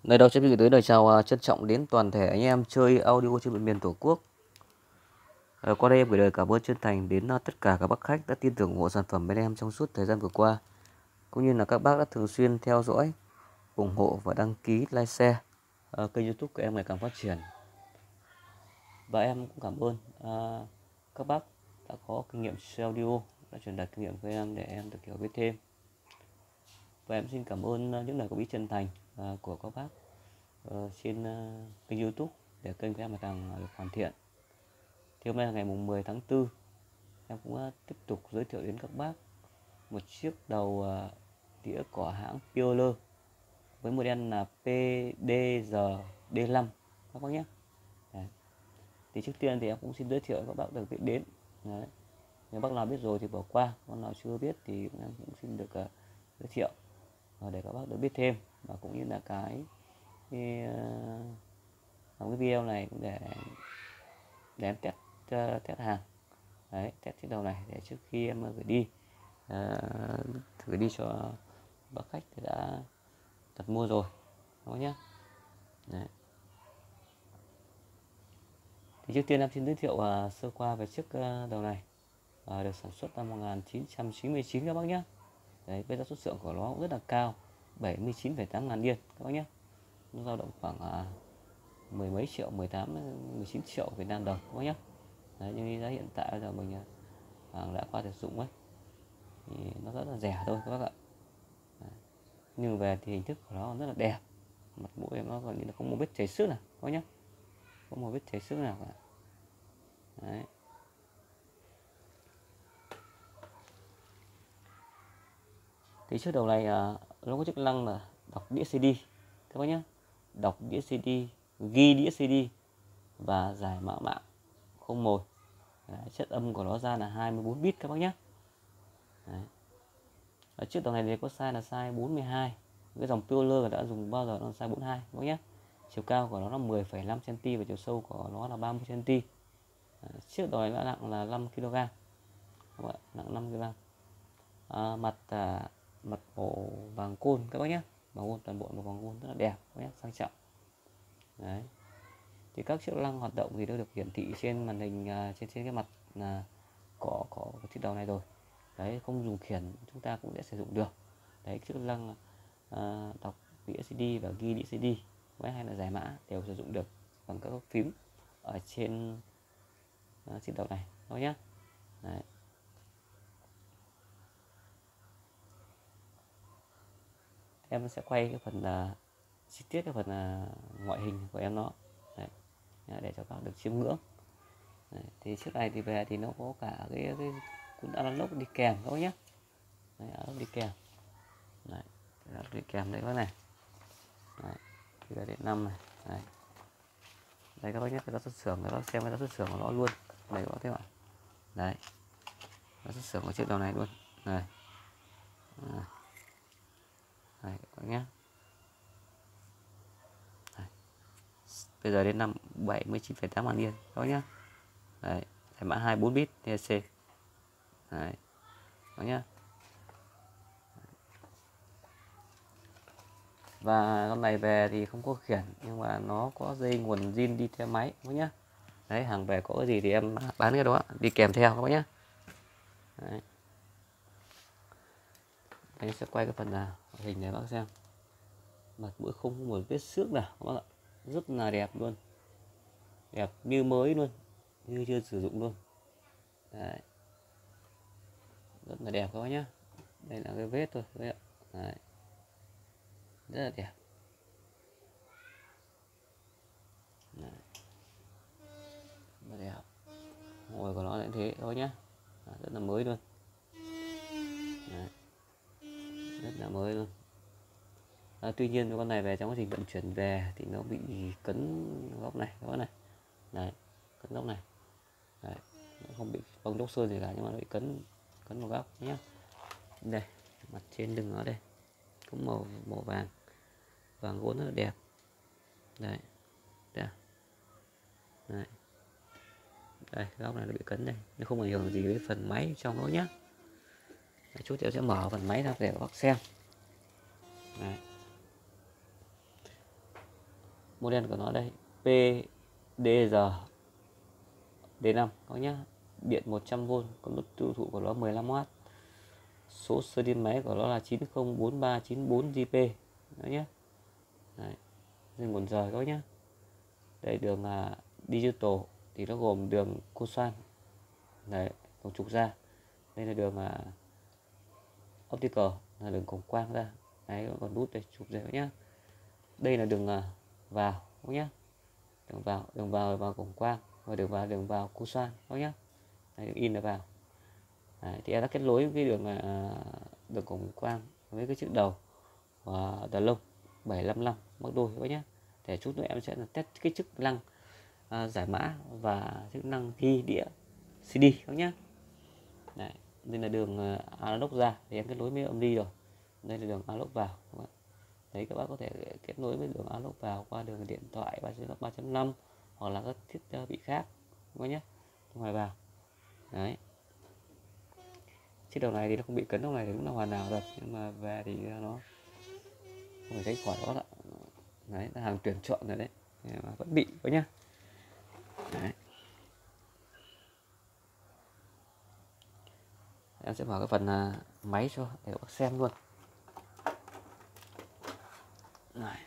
Lời đầu xin gửi tới lời chào trân trọng đến toàn thể anh em chơi audio trên mọi miền Tổ quốc. Qua đây em gửi lời cảm ơn chân thành đến tất cả các bác khách đã tin tưởng ủng hộ sản phẩm bên em trong suốt thời gian vừa qua, cũng như là các bác đã thường xuyên theo dõi, ủng hộ và đăng ký like share kênh YouTube của em ngày càng phát triển. Và em cũng cảm ơn các bác đã có kinh nghiệm chơi audio, đã truyền đạt kinh nghiệm với em để em được hiểu biết thêm. Và em xin cảm ơn những lời góp ý chân thành của các bác trên kênh YouTube để kênh của em ngày càng được hoàn thiện. Thì hôm nay là ngày 10 tháng 4, em cũng tiếp tục giới thiệu đến các bác một chiếc đầu đĩa của hãng Pioneer với model là PDG-D5 các bác nhé. Đấy. Thì trước tiên thì em cũng xin giới thiệu các bác được biết đến. Đấy. Nếu bác nào biết rồi thì bỏ qua, bác nào chưa biết thì em cũng xin được giới thiệu để các bác được biết thêm, và cũng như là cái video này cũng để em test hàng. Đấy, test chiếc đầu này để trước khi em gửi đi gửi đi cho bác khách thì đã đặt mua rồi đó nhé. Đấy. Thì trước tiên em xin giới thiệu sơ qua về chiếc đầu này, được sản xuất năm 1999 các bác nhé. Đấy, với giá xuất xưởng của nó cũng rất là cao, 79,8 ngàn yên các bác nhé. Nó dao động khoảng mười mấy triệu, 19 triệu Việt Nam đồng các bác nhé. Đấy, nhưng giá hiện tại bây giờ mình hàng đã qua sử dụng ấy thì nó rất là rẻ thôi các bác ạ. Đấy. Nhưng về thì hình thức của nó rất là đẹp, mặt mũi em nó còn như là không một vết chảy xước nào các bác nhé, không một vết chảy xước nào cả. Đấy. Thì chiếc đầu này nó có chức năng là đọc đĩa CD các bác nhé, đọc đĩa CD, ghi đĩa CD và giải mã mạng không mồi. Chất âm của nó ra là 24 bit các bác nhé. Đấy. Ở chiếc đầu này thì có size là size 42. Cái dòng Pioneer đã dùng bao giờ nó là size 42 các bác nhé. Chiều cao của nó là 10,5 cm và chiều sâu của nó là 30 cm. Chiếc đầu này đã nặng là 5 kg. Nặng 5 kg. Mặt màu vàng côn các bác nhé, vàng côn, toàn bộ màu vàng côn rất là đẹp các nhé, sang trọng. Đấy. Thì các chức năng hoạt động thì đã được hiển thị trên màn hình, trên cái mặt là có chiếc đầu này rồi. Đấy, không dùng khiển chúng ta cũng sẽ sử dụng được. Đấy, chức năng đọc đĩa CD và ghi đĩa CD hay là giải mã đều sử dụng được bằng các phím ở trên chiếc đầu này đó nhé. Đấy. Em sẽ quay cái phần chi tiết, cái phần ngoại hình của em nó. Đấy. Để cho các bạn được chiêm ngưỡng. Đấy. Thì chiếc này thì về thì nó có cả cái cuốn analog đi kèm các bác nhé. Đấy, analog đi kèm. Đấy, analog đi kèm đấy các bác này. Đấy, thì là điện 5 này. Đấy. Đây các bác nhé, cái giá xuất xưởng, các bác xem cái giá xuất xưởng của nó luôn. Đây các bác thấy không ạ? Đấy. Giá xuất xưởng của chiếc đầu này luôn. Này. Đây các bác nhé. Đây. Bây giờ đến năm 79,8 ngàn yên các bác nhé. Đấy, giải mã 24 bit TC. Đấy. Đó nhá. Và con này về thì không có khiển, nhưng mà nó có dây nguồn zin đi theo máy các nhá. Đấy, hàng về có cái gì thì em bán cái đó đi kèm theo các bác nhá. Đấy. Anh sẽ quay cái phần hình để bác xem. Mặt mũi không có một vết xước nào các bác ạ, rất là đẹp luôn, đẹp như mới luôn, như chưa sử dụng luôn. Đấy. Rất là đẹp các bác nhá. Đây là cái vết thôi đấy ạ. Đấy. Rất là đẹp. Đấy. Rất là đẹp. Ngồi của nó lại thế thôi nhá. Rất là mới luôn. Đấy. Rất là mới luôn. Tuy nhiên con này về trong quá trình vận chuyển về thì nó bị cấn góc này các bác này. Đấy, cấn góc này. Đấy, nó không bị bong đốc sơn gì cả, nhưng mà nó bị cấn một góc nhé. Đây, mặt trên lưng nó đây có màu vàng gốm rất là đẹp. Đấy, đây, đấy. Đây, góc này nó bị cấn đây, nó không ảnh hưởng gì với phần máy trong đó nhé. Chút nữa sẽ mở phần máy ra để các bác xem. Đấy. Model của nó đây PDG D5 các nhá. Điện 100V, công suất tiêu thụ của nó 15W. Số series máy của nó là 904394JP đó nhé. Đấy, dây nguồn rời các nhé. Đây đường digital thì nó gồm đường cô xoan, đấy, cổng trục ra. Đây là đường optical, là đường cổng quang ra. Đấy, còn nút đây chụp ra nhé. Đây là đường vào các nhé. Đường vào cổng quang, và đường vào cô xoan các nhé. Đấy, đường in là vào. Đấy, thì em đã kết nối cái đường cổng quang với cái chiếc đầu và đà lông 755 mắc đôi các nhé. Để chút nữa em sẽ test cái chức năng giải mã và chức năng ghi đĩa CD các nhé. Đấy, đây là đường analog ra thì em kết nối với âm đi rồi. Đây là đường analog vào các bạn. Đấy, các bạn có thể kết nối với đường analog vào qua đường điện thoại 3.5 hoặc là các thiết bị khác các nhé. Ngoài vào. Đấy. Chiếc đầu này thì nó không bị cấn, đầu này thì cũng là hoàn hảo thật, nhưng mà về thì nó không thể tránh khỏi đó. Đấy, là hàng tuyển chọn rồi đấy, nhưng mà vẫn bị có nhá. Đấy. Em sẽ mở cái phần máy cho để các bác xem luôn. Này.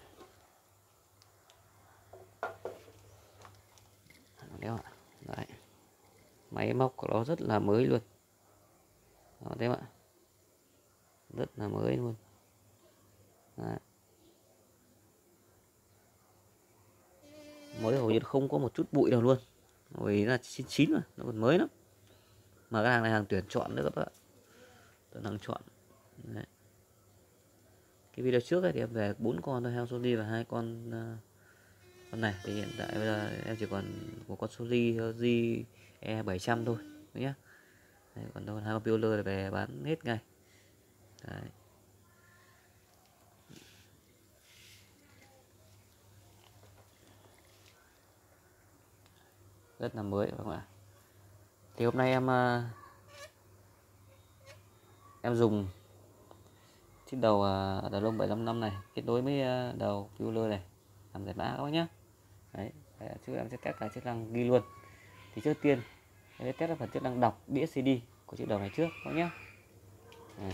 Đấy ạ. Đấy. Máy móc của nó rất là mới luôn. Đó, đấy ạ. Rất là mới luôn. Đấy. Mới hầu như không có một chút bụi nào luôn, vì là chín mà nó còn mới lắm. Mà cái hàng này hàng tuyển chọn nữa các bạn, tuyển hàng chọn. Đấy. Cái video trước ấy thì em về 4 con thôi, heo Sony và 2 con này. Thì hiện tại bây giờ em chỉ còn một con Sony GE 700 thôi nhé. Đấy, còn đâu 2 con Pioneer về bán hết ngay. Đấy. Rất là mới các bạn. Thì hôm nay em dùng chiếc đầu đà lông 755 này kết nối với đầu Pioneer này làm giải mã các bác nhé. Đấy, chứ em sẽ test cả chức năng ghi luôn. Thì trước tiên em sẽ test phần chức năng đọc đĩa CD của chiếc đầu này trước các bác nhé. Đấy.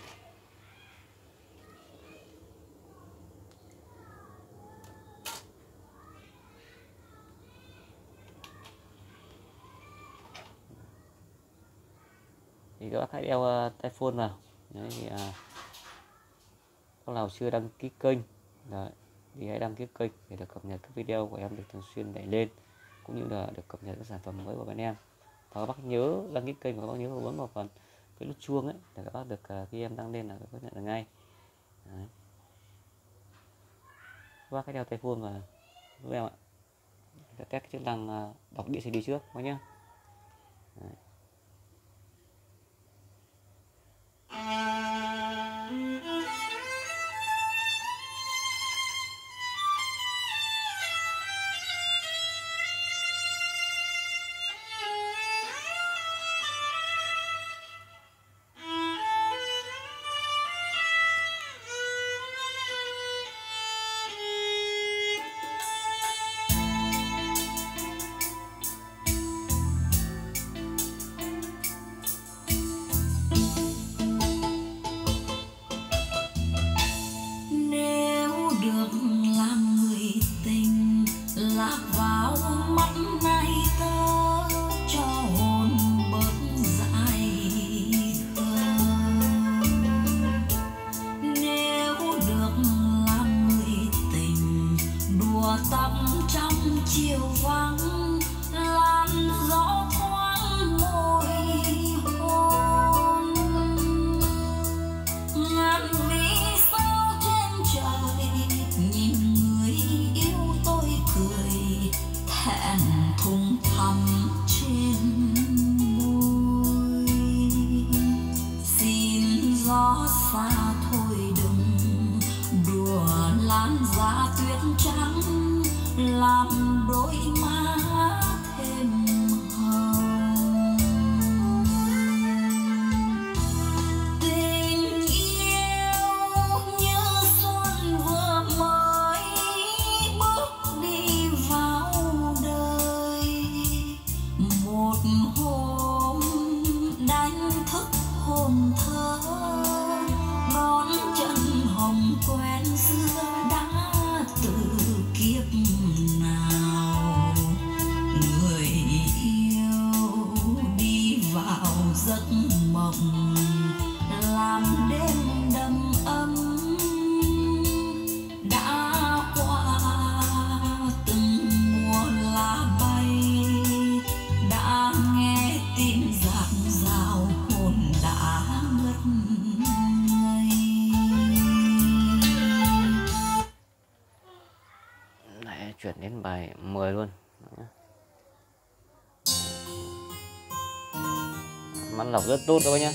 Thì các bác hãy đeo tai phone vào. Đấy, thì các nào chưa đăng ký kênh đấy, thì hãy đăng ký kênh để được cập nhật các video của em được thường xuyên đẩy lên, cũng như là được cập nhật các sản phẩm mới của bên em. Và các bác nhớ đăng ký kênh và các bác nhớ bấm vào phần cái nút chuông ấy để các bác được khi em đăng lên là các bác nhận được ngay. Đấy. Các bác hãy đeo tai phone vào giúp em ạ. Để test cái chức năng đọc đĩa CD trước các nhé. Đấy. làm đôi má thêm hồng. Tình yêu như xuân vừa mới bước xưa đã từ kiếp nào người yêu đi vào giấc mộng làm đêm đầm ấm đã qua từng mùa lá bay đã nghe tiếng rạng rào hồn đã ngất ngây. Lại chuyển đến bài 10 luôn. Mắn lọc rất tốt các bác nhá.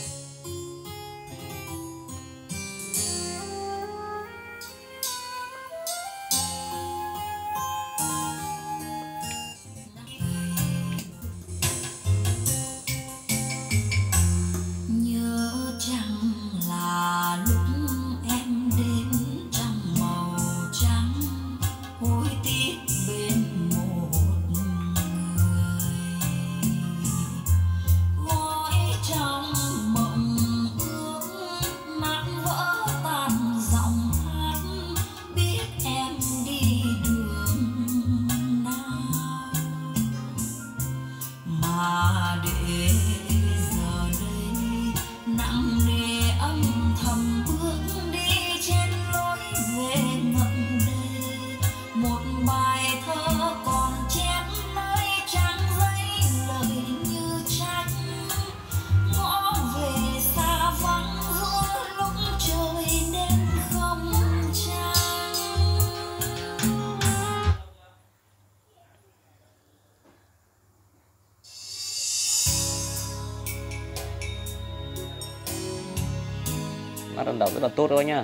Nhớ chăng là lúc em đến trong màu trắng hối tiếc bên một người gói trong mộng ước nát vỡ tan giọng hát biết em đi đường nào mà để giờ đây nặng nề âm thầm bước đi trên lối về ngậm đầy một bài thơ còn chép nơi trang giấy lời như trách ngõ về xa vắng giữa lúc trời đêm không trăng. Mắt đòn đầu rất là tốt thôi nhá.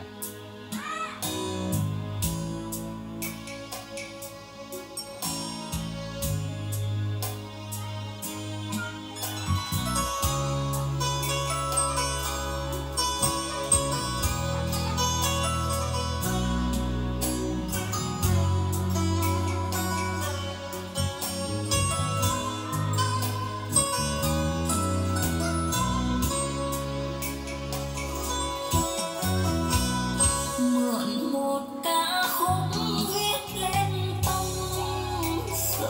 Mượn một ca khúc viết lên tâm sự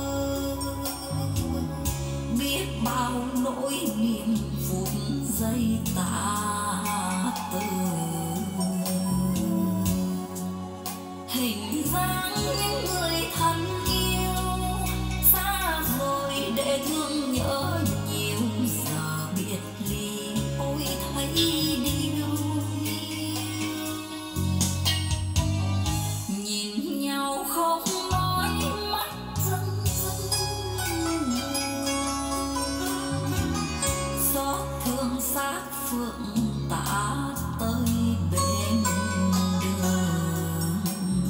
biết bao nỗi niềm phút giây tả từ hình dáng những người thân yêu xa rồi để thương nhớ nhiều giờ biệt ly ôi thấy điều nhìn nhau không nói mắt rưng rưng xót thương xác phượng tả tới bên đường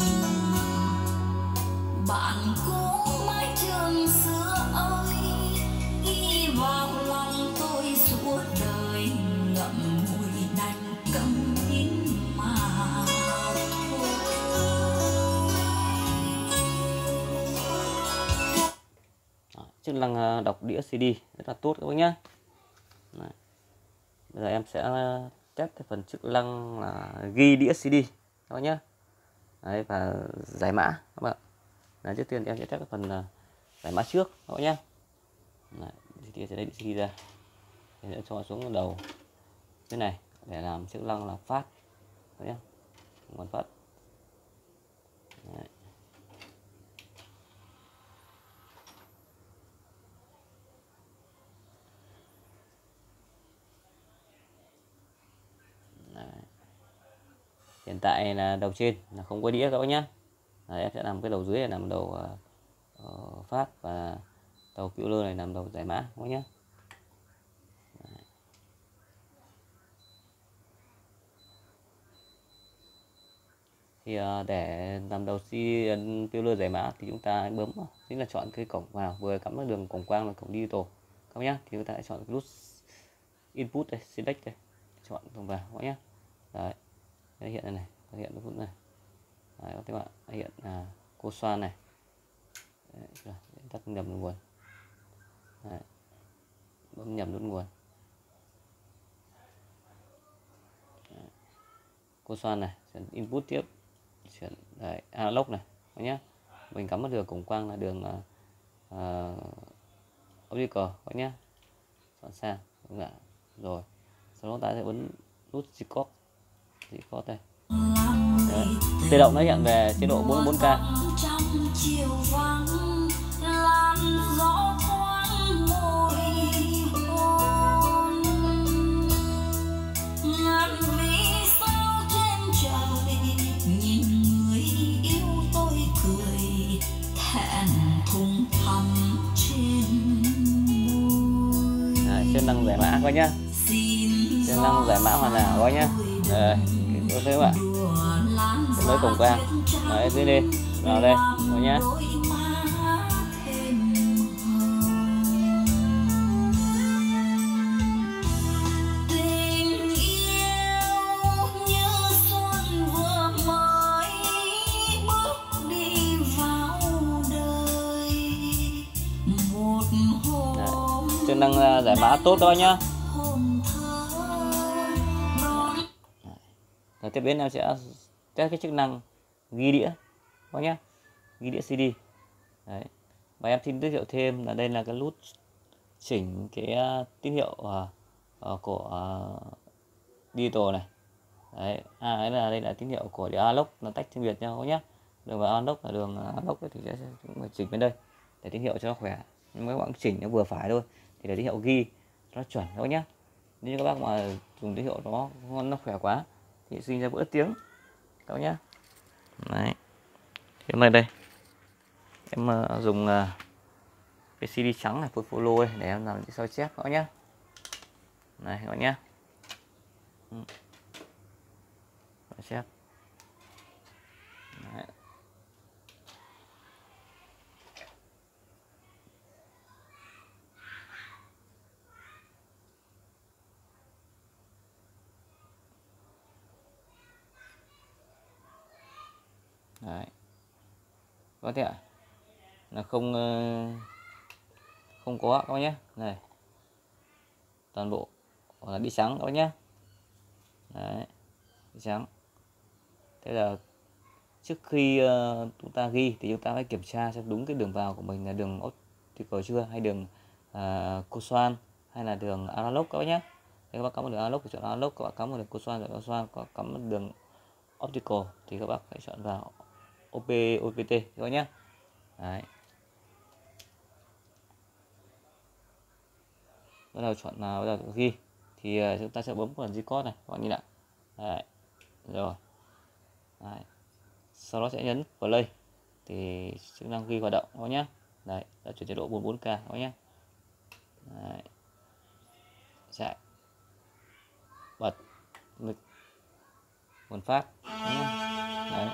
bạn cũ mái trường xưa ơi ghi vào lòng tôi suốt đời ngậm ngùi đành câm nín mà thôi. Chức năng đọc đĩa CD rất là tốt các bác nhá. Đấy. Bây giờ em sẽ test cái phần chức năng là ghi đĩa CD các bác nhá. Đấy, và giải mã các bạn. Đấy, trước tiên em sẽ test cái phần giải mã trước các bác nhá. Đấy, thì sẽ lấy đĩa CD ra, thì sẽ cho xuống đầu cái này để làm chức năng là phát các bác nhá, nguồn phát. Đấy. Đấy. Hiện tại là đầu trên là không có đĩa các bác nhá. Đấy, em sẽ làm cái đầu dưới này làm đầu phát và đầu cựu lơ này làm đầu giải mã các bác nhá. Đấy. Thì để làm đầu cựu lơ giải mã thì chúng ta bấm chính là chọn cái cổng vào vừa cắm vào đường cổng quang là cổng digital các bác nhá. Thì chúng ta hãy chọn nút input đây, select đây, chọn cổng vào các bác nhá. Đấy, nó hiện đây này, nó hiện cái phút này. Đấy, các bạn hiện là cô xoan này. Đấy, tắt nhầm nút nguồn. Đấy, bấm nhầm nút nguồn. Đấy, cô xoan này sẽ input tiếp chuyển đấy, analog này các nhé. Mình cắm một đường cổng quang là đường optical các nhé. Chọn sang đúng ạ. Rồi sau đó ta sẽ bấm nút record đây. Đấy. Tự động nó hiện về chế độ 44K. Chức năng giải mã coi nhá, chức năng giải mã hoàn hảo coi nhá. Đây, có thấy không ạ? Lấy cổng quang, đấy dưới đây, vào đây, coi nhá. Chức năng giải mã tốt đó nhá. Rồi tiếp đến em sẽ test cái chức năng ghi đĩa đó nhá, ghi đĩa CD. Đấy. Và em xin giới thiệu thêm là đây là cái nút chỉnh cái tín hiệu của digital này. Đấy, đây là tín hiệu của đĩa analog, nó tách riêng biệt nhau nhé. Đường vào analog là đường analog thì sẽ phải chỉnh bên đây để tín hiệu cho nó khỏe. Nhưng các bạn chỉnh nó vừa phải thôi thì để tín hiệu ghi nó chuẩn thôi nhé. Nếu các bác mà dùng tín hiệu nó khỏe quá thì sinh ra vỡ tiếng các bác nhé. Đấy. Thế này đây em dùng cái CD trắng này, follow để em làm sao chép các bác nhé. Này các bác nhé. Chép. Đấy. Đấy. Có thể là không có các bác nhé. Này. Toàn bộ là đi trắng các bác nhé. Đấy. Đi trắng. Thế là trước khi chúng ta ghi thì chúng ta phải kiểm tra xem đúng cái đường vào của mình là đường optical chưa, hay đường cosoan hay là đường analog các bác nhé. Nếu các bác cắm một đường analog thì chọn analog, các bác cắm một đường cosoan chọn cosoan, có cắm một đường optical thì các bác phải chọn vào OPT các bác nhé. Đấy. Bắt đầu chọn nào, bắt đầu ghi thì chúng ta sẽ bấm vào record này các bạn nhìn ạ. Đấy. Rồi. Đấy. Sau đó sẽ nhấn play thì chức năng ghi hoạt động các bác nhé. Đấy, đã chuyển chế độ 44K các bác nhé. Đấy. Chạy, bật, nghịch, nguồn phát. Đấy. Đấy.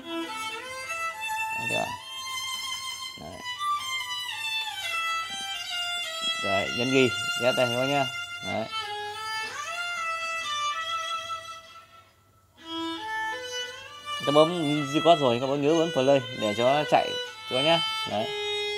Đấy. Đấy. Đấy, nhấn ghi ghét đây các bác nhé. Đấy. Các bấm record rồi các bấm nhớ bấm play để cho nó chạy cho nhé. Đấy.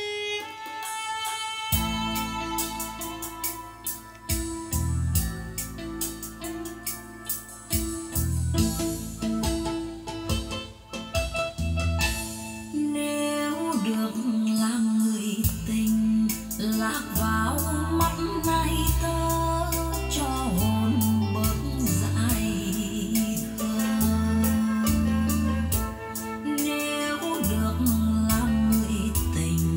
Nếu được làm người tình lạc vào mắt này tơ cho hồn bớt dại khờ. Nếu được làm người tình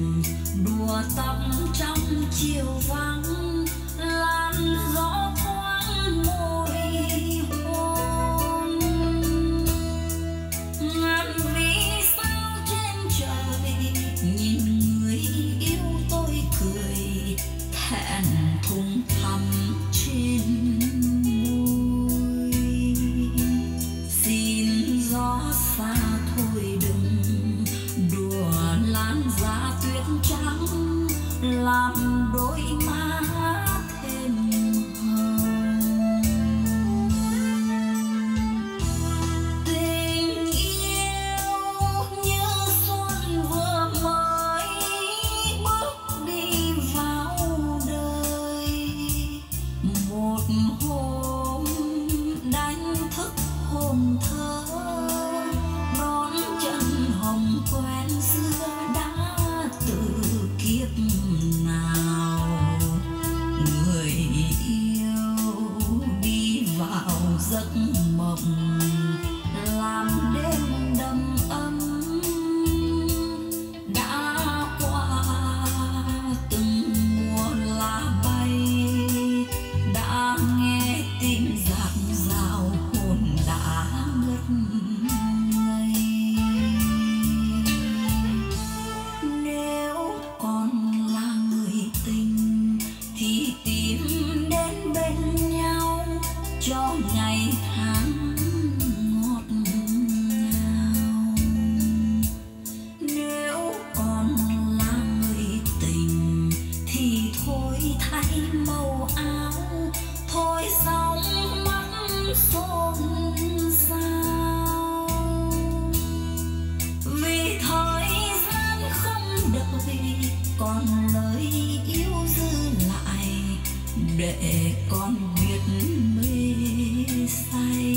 còn lời yêu dư lại để con biết mê say.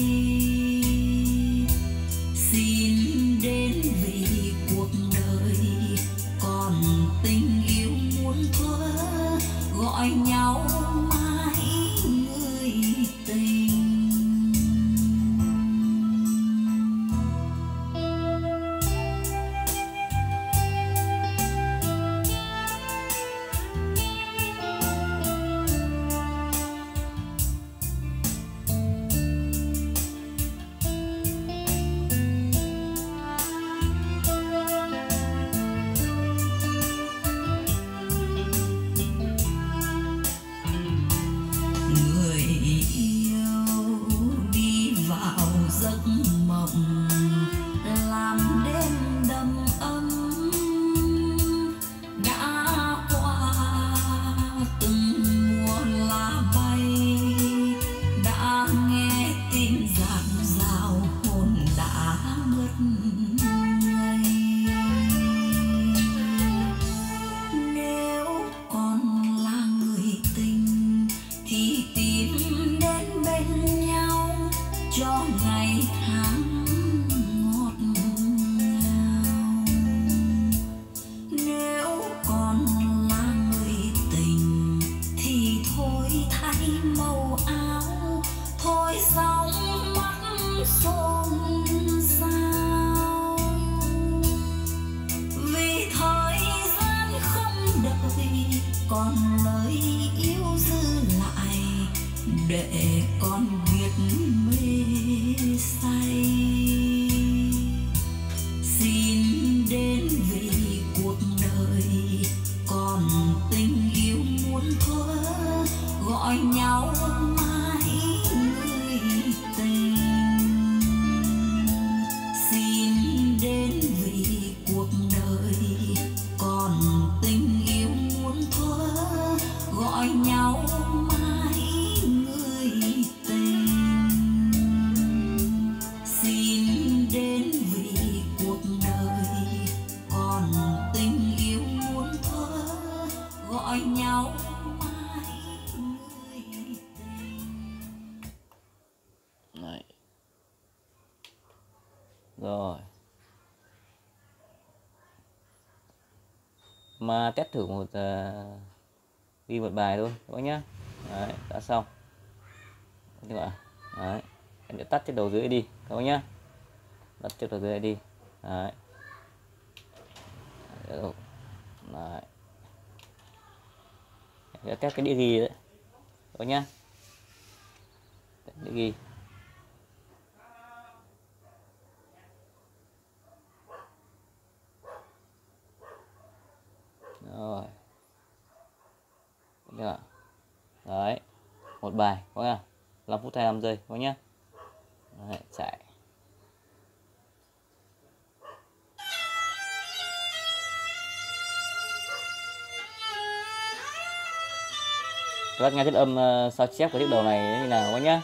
Xin đến vì cuộc đời còn tình yêu muốn thơ, gọi nhau mãi người tình. Còn lời yêu dư lại để con biết mê say. Xin đến vì cuộc đời còn tình yêu muốn thơ, gọi nhau mãi người tình. Xin đến vì cuộc đời còn tình yêu muốn thơ, gọi nhau mãi người tình. Xin đến vì cuộc đời còn tình yêu muốn thơ, gọi nhau mãi người tình. Đấy. Rồi. Mà test thử đi một bài thôi các bác nhá. Đấy, đã xong. Các bạn. Đấy. Em sẽ tắt chiếc đầu dưới đi các bác nhá. Tắt chiếc đầu dưới đi. Đấy. Đấy. Em sẽ test cái đĩa ghi đấy. Các bác nhá. Đĩa ghi. Rồi. Được. Đấy. Một bài có nha. 5 phút 25 giây có nhá. Đấy, chạy. Các bác nghe chất âm sao chép của chiếc đầu này như nào các nhá.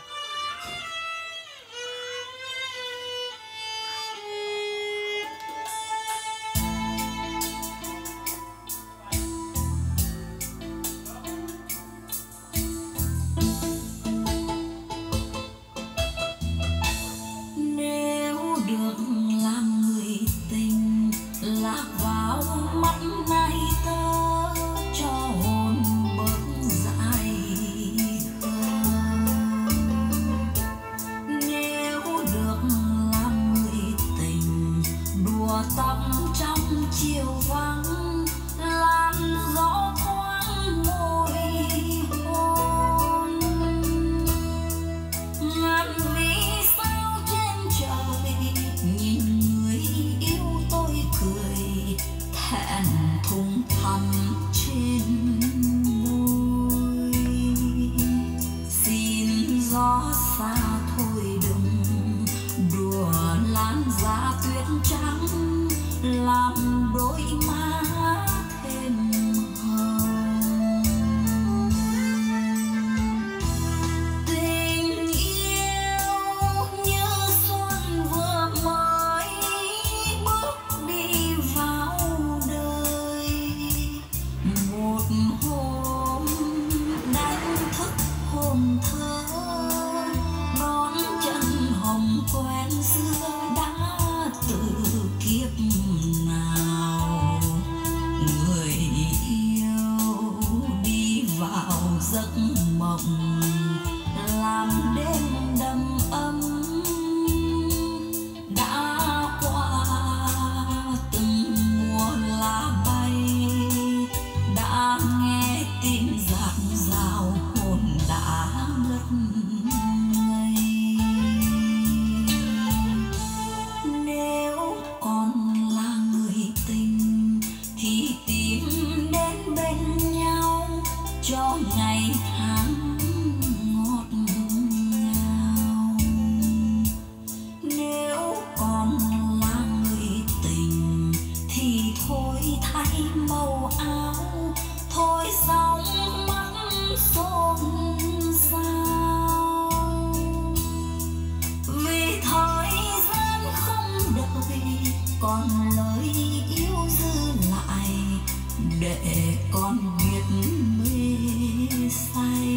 Gió xa thôi đừng đùa lan giá tuyết trắng, làm đôi má thêm hồng. Tình yêu như xuân vừa mới bước đi vào đời, còn lời yêu dư lại để con biết mê say.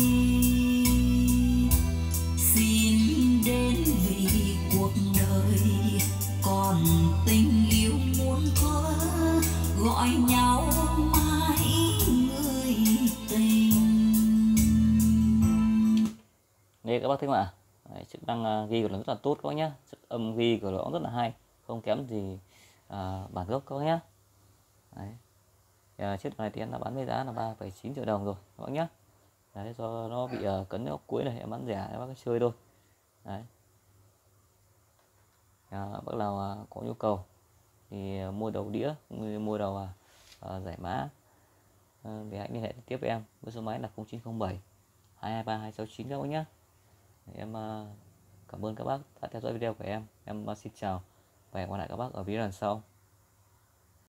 Xin đến vì cuộc đời còn tình yêu muốn thơ, gọi nhau mãi người tình. Đây các bác thấy không ạ? Đấy, chức năng ghi của nó rất là tốt các bác nhé, sức âm ghi của nó cũng rất là hay, không kém gì bản gốc các bác nhé. Đấy. Chiếc này thì em đã bán với giá là 3,9 triệu đồng rồi các bác nhé. Đấy, do nó bị cấn ốc cuối này em bán rẻ cho bác cứ chơi thôi. Đấy. Bác nào có nhu cầu thì mua đầu đĩa cũng như mua đầu giải mã thì hãy liên hệ tiếp với em với số máy là 0907 223 269 các bác nhé. Em cảm ơn các bác đã theo dõi video của em xin chào và hẹn gặp lại các bác ở video lần sau.